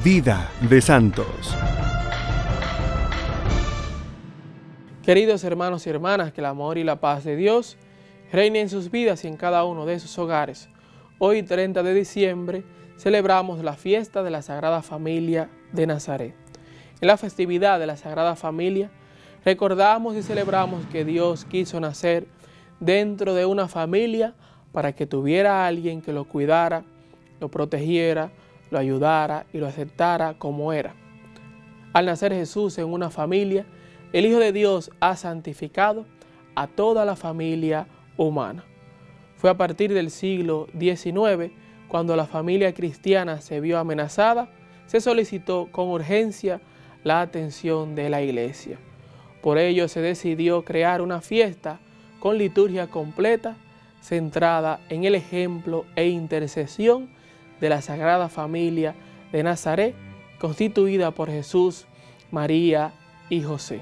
Vida de santos. Queridos hermanos y hermanas, que el amor y la paz de Dios reine en sus vidas y en cada uno de sus hogares. Hoy, 30 de diciembre, celebramos la fiesta de la Sagrada Familia de Nazaret. En la festividad de la Sagrada Familia, recordamos y celebramos que Dios quiso nacer dentro de una familia para que tuviera a alguien que lo cuidara, lo protegiera, lo ayudara y lo aceptara como era. Al nacer Jesús en una familia, el Hijo de Dios ha santificado a toda la familia humana. Fue a partir del siglo XIX, cuando la familia cristiana se vio amenazada, se solicitó con urgencia la atención de la Iglesia. Por ello se decidió crear una fiesta con liturgia completa, centrada en el ejemplo e intercesión de la Sagrada Familia de Nazaret, constituida por Jesús, María y José.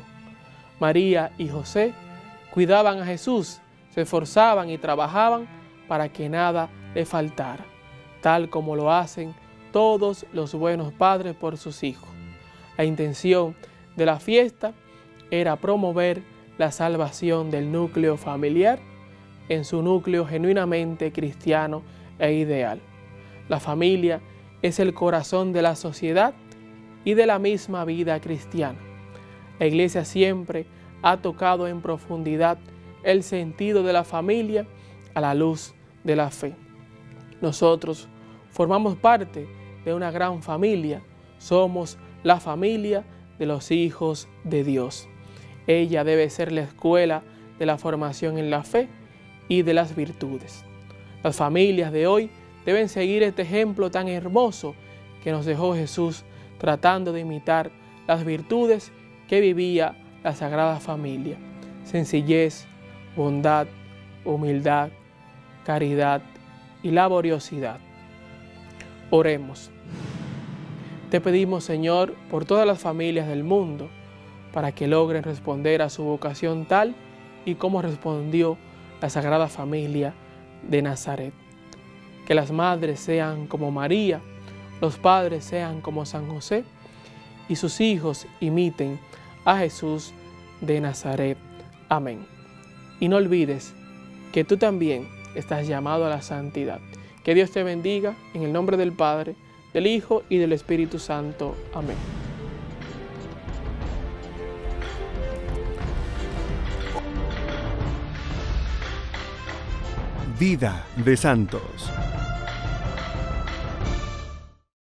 María y José cuidaban a Jesús, se esforzaban y trabajaban para que nada le faltara, tal como lo hacen todos los buenos padres por sus hijos. La intención de la fiesta era promover la salvación del núcleo familiar en su núcleo genuinamente cristiano e ideal. La familia es el corazón de la sociedad y de la misma vida cristiana. La Iglesia siempre ha tocado en profundidad el sentido de la familia a la luz de la fe. Nosotros formamos parte de una gran familia, somos la familia de los hijos de Dios. Ella debe ser la escuela de la formación en la fe y de las virtudes. Las familias de hoy deben seguir este ejemplo tan hermoso que nos dejó Jesús, tratando de imitar las virtudes que vivía la Sagrada Familia: sencillez, bondad, humildad, caridad y laboriosidad. Oremos. Te pedimos, Señor, por todas las familias del mundo, para que logren responder a su vocación tal y como respondió la Sagrada Familia de Nazaret. Que las madres sean como María, los padres sean como San José y sus hijos imiten a Jesús de Nazaret. Amén. Y no olvides que tú también estás llamado a la santidad. Que Dios te bendiga en el nombre del Padre, del Hijo y del Espíritu Santo. Amén. Vida de santos.